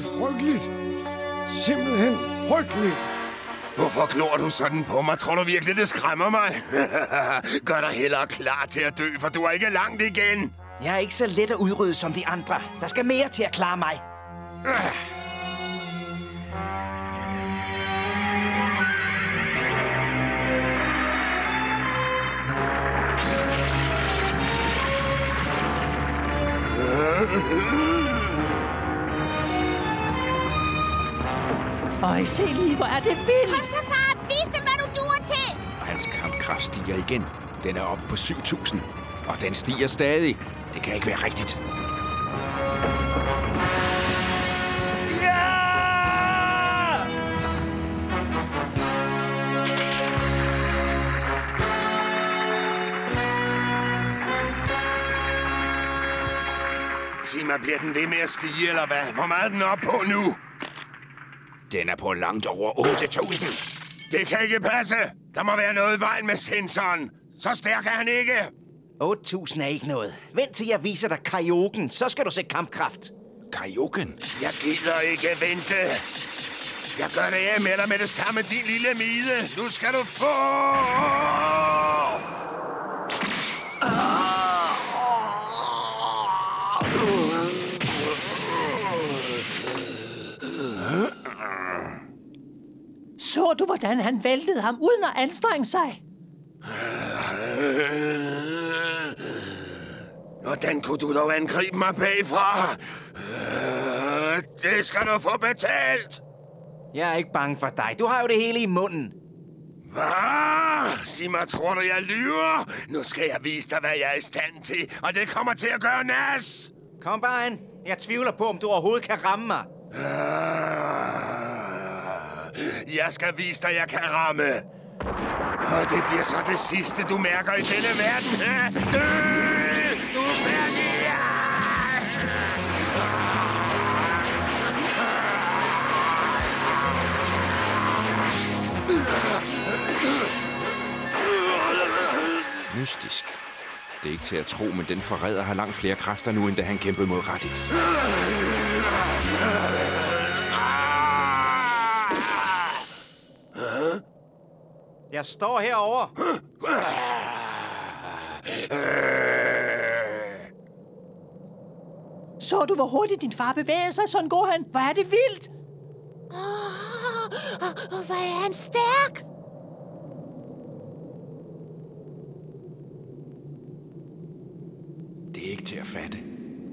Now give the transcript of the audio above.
frygteligt. Simpelthen frygteligt. Hvorfor glor du sådan på mig? Tror du virkelig, det skræmmer mig? Gør dig hellere klar til at dø, for du er ikke langt igen. Jeg er ikke så let at udrydde som de andre. Der skal mere til at klare mig. Øj, se lige, hvor er det vildt! Kom så, far! Vis dem, hvad du duer til! Og hans kampkraft stiger igen. Den er oppe på 7.000. Og den stiger stadig. Det kan ikke være rigtigt. Ja! Sig mig, bliver den ved med at stige, eller hvad? Hvor meget er den op på nu? Den er på langt over 8.000. Det kan ikke passe. Der må være noget i vejen med sensoren. Så stærk er han ikke. 8.000 er ikke noget. Vent til jeg viser dig karaoken, så skal du se kampkraft. Karaoken? Jeg gider ikke vente. Jeg gør det af med dig med det samme, din lille mide. Nu skal du få... Så du, hvordan han væltede ham uden at anstrenge sig? Hvordan kunne du dog angribe mig bagfra? Det skal du få betalt! Jeg er ikke bange for dig. Du har jo det hele i munden. Hvad? Sig mig, tror du, jeg lyver? Nu skal jeg vise dig, hvad jeg er i stand til, og det kommer til at gøre nas! Kom bare an. Jeg tvivler på, om du overhovedet kan ramme mig. Jeg skal vise dig, jeg kan ramme. Og det bliver så det sidste, du mærker i denne verden. Dø! Du er færdig! Mystisk. Det er ikke til at tro, men den forræder har langt flere kræfter nu, end da han kæmpede mod Raditz. Jeg står herovre. Så du, hvor hurtigt din far bevæger sig, Son Gohan? Hvor er det vildt! Hvor er han stærk!